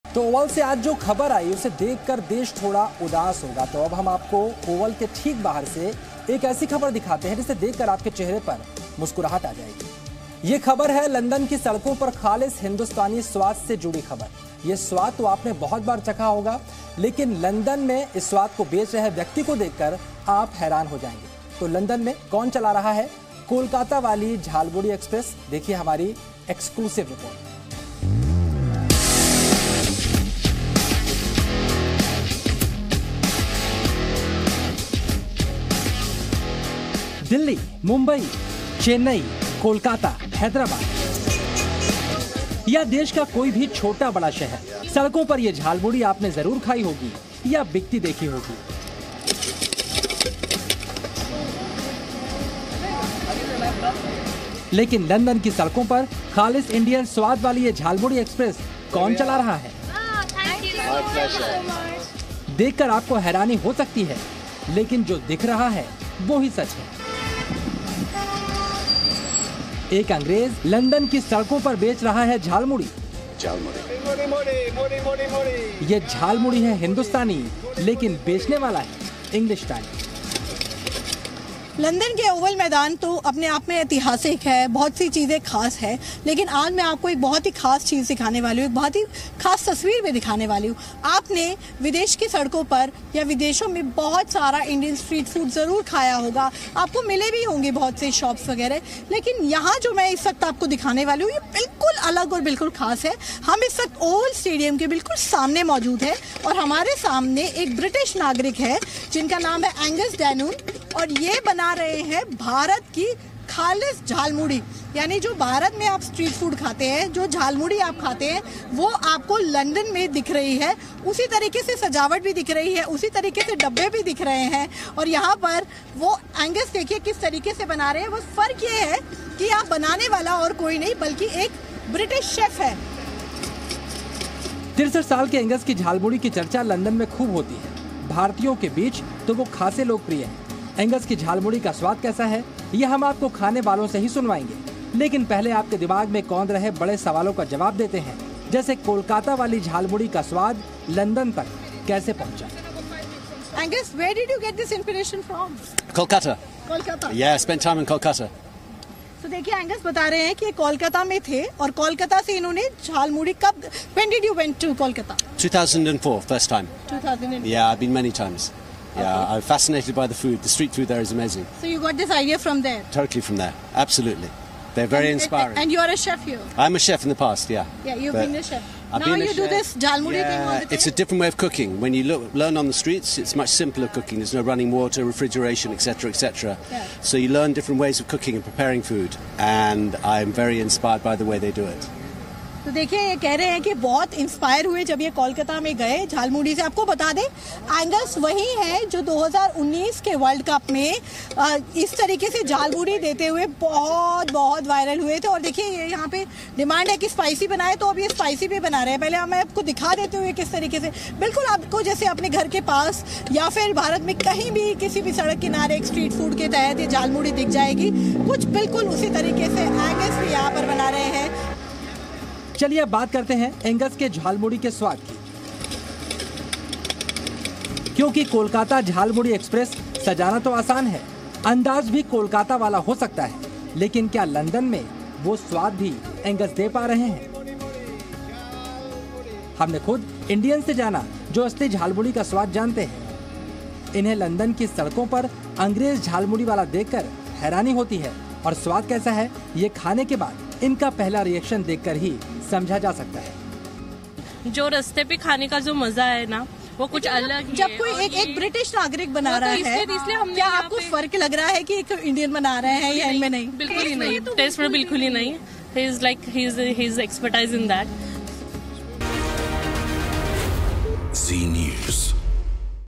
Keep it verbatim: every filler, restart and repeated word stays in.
तो ओवल से आज जो खबर आई उसे देखकर देश थोड़ा उदास होगा। तो अब हम आपको ओवल के ठीक बाहर से एक ऐसी खबर दिखाते हैं जिसे देखकर आपके चेहरे पर मुस्कुराहट आ जाएगी। ये खबर है लंदन की सड़कों पर खालिस हिंदुस्तानी स्वाद से जुड़ी खबर। ये स्वाद तो आपने बहुत बार चखा होगा, लेकिन लंदन में इस स्वाद को बेच रहे व्यक्ति को देखकर आप हैरान हो जाएंगे। तो लंदन में कौन चला रहा है कोलकाता वाली झालमुड़ी एक्सप्रेस? देखिए हमारी एक्सक्लूसिव रिपोर्ट। दिल्ली, मुंबई, चेन्नई, कोलकाता, हैदराबाद या देश का कोई भी छोटा बड़ा शहर, सड़कों पर यह झालमुड़ी आपने जरूर खाई होगी या बिकती देखी होगी। लेकिन लंदन की सड़कों पर खालिस इंडियन स्वाद वाली ये झालमुड़ी एक्सप्रेस कौन चला रहा है? देखकर आपको हैरानी हो सकती है, लेकिन जो दिख रहा है वो ही सच है। एक अंग्रेज लंदन की सड़कों पर बेच रहा है झालमुड़ी। ये झालमुड़ी है हिंदुस्तानी, लेकिन बेचने वाला है इंग्लिश स्टाइल। लंदन के ओवल मैदान तो अपने आप में ऐतिहासिक है, बहुत सी चीज़ें खास है, लेकिन आज मैं आपको एक बहुत ही खास चीज़ दिखाने वाली हूँ, एक बहुत ही खास तस्वीर में दिखाने वाली हूँ। आपने विदेश की सड़कों पर या विदेशों में बहुत सारा इंडियन स्ट्रीट फूड ज़रूर खाया होगा, आपको मिले भी होंगे बहुत से शॉप्स वगैरह, लेकिन यहाँ जो मैं इस वक्त आपको दिखाने वाली हूँ ये बिल्कुल अलग और बिल्कुल खास है। हम इस वक्त ओवल स्टेडियम के बिल्कुल सामने मौजूद है और हमारे सामने एक ब्रिटिश नागरिक है जिनका नाम है एंगस डैनून, और ये बना रहे हैं भारत की खालिस झालमुड़ी। यानी जो भारत में आप स्ट्रीट फूड खाते हैं, जो झालमुड़ी आप खाते हैं, वो आपको लंदन में दिख रही है। उसी तरीके से सजावट भी दिख रही है, उसी तरीके से डब्बे भी दिख रहे हैं, और यहाँ पर वो एंगस देखिए किस तरीके से बना रहे हैं। बस फर्क ये है कि आप बनाने वाला और कोई नहीं बल्कि एक ब्रिटिश शेफ है। तिरसठ साल के एंगस की झालमुड़ी की चर्चा लंदन में खूब होती है। भारतीयों के बीच तो वो खासे लोकप्रिय है। एंगस की झालमुड़ी का स्वाद कैसा है ये हम आपको खाने वालों से ही सुनवाएंगे, लेकिन पहले आपके दिमाग में कौंध रहे बड़े सवालों का जवाब देते हैं, जैसे कोलकाता वाली झालमुड़ी का स्वाद लंदन तक कैसे पहुंचा? Angus, where did you get this inspiration from? Kolkata. Kolkata. Yeah, spent time in Kolkata. तो देखिए एंगस बता रहे हैं कि कोलकाता में थे और कोलकाता से इन्होंने झालमुड़ी कब When did you went to Kolkata? two thousand four, first time. two thousand four. Yeah, I've been many times. Yeah, Okay. I'm fascinated by the food. The street food there is amazing. So you got this idea from there? Totally from there. Absolutely. They're very and, inspiring. And, and you are a chef here? I'm a chef in the past, yeah. Yeah, you've But been a chef. I've now been a you do chef. this jhalmuri yeah, thing all the time? It's a different way of cooking. When you look, learn on the streets, it's much simpler cooking. There's no running water, refrigeration, et cetera, et cetera. Yeah. So you learn different ways of cooking and preparing food. And I'm very inspired by the way they do it. तो देखिए ये कह रहे हैं कि बहुत inspire हुए जब ये कोलकाता में गए झालमुड़ी से। आपको बता दें एंगस वही है जो दो हज़ार उन्नीस के वर्ल्ड कप में इस तरीके से झालमुड़ी देते हुए बहुत बहुत वायरल हुए थे। और देखिए ये यहाँ पे डिमांड है कि स्पाइसी बनाए, तो अब ये स्पाइसी भी बना रहे हैं। पहले मैं आपको दिखा देते हुए किस तरीके से, बिल्कुल आपको जैसे अपने घर के पास या फिर भारत में कहीं भी किसी भी सड़क किनारे एक स्ट्रीट फूड के तहत ये झालमुड़ी दिख जाएगी, कुछ बिल्कुल उसी तरीके से एंगस भी यहाँ पर बना रहे हैं। चलिए अब बात करते हैं एंगस के झालमुड़ी के स्वाद की। क्योंकि कोलकाता झालमुड़ी एक्सप्रेस सजाना तो आसान है, अंदाज भी कोलकाता वाला हो सकता है, लेकिन क्या लंदन में वो स्वाद भी एंगस दे पा रहे हैं? हमने खुद इंडियन से जाना जो असली झालमुड़ी का स्वाद जानते हैं। इन्हें लंदन की सड़कों पर अंग्रेज झालमुड़ी वाला देखकर हैरानी होती है, और स्वाद कैसा है ये खाने के बाद इनका पहला रिएक्शन देखकर ही समझा जा सकता है। जो रास्ते पे खाने का जो मजा है ना वो कुछ अलग। जब कोई एक एक ब्रिटिश नागरिक बना रहा है, इसलिए हमने क्या आपको फर्क लग रहा है कि एक इंडियन बना रहे हैं या इनमें नहीं? बिल्कुल ही नहीं, टेस्ट में बिल्कुल ही नहीं। He is like he is he is expertise in that.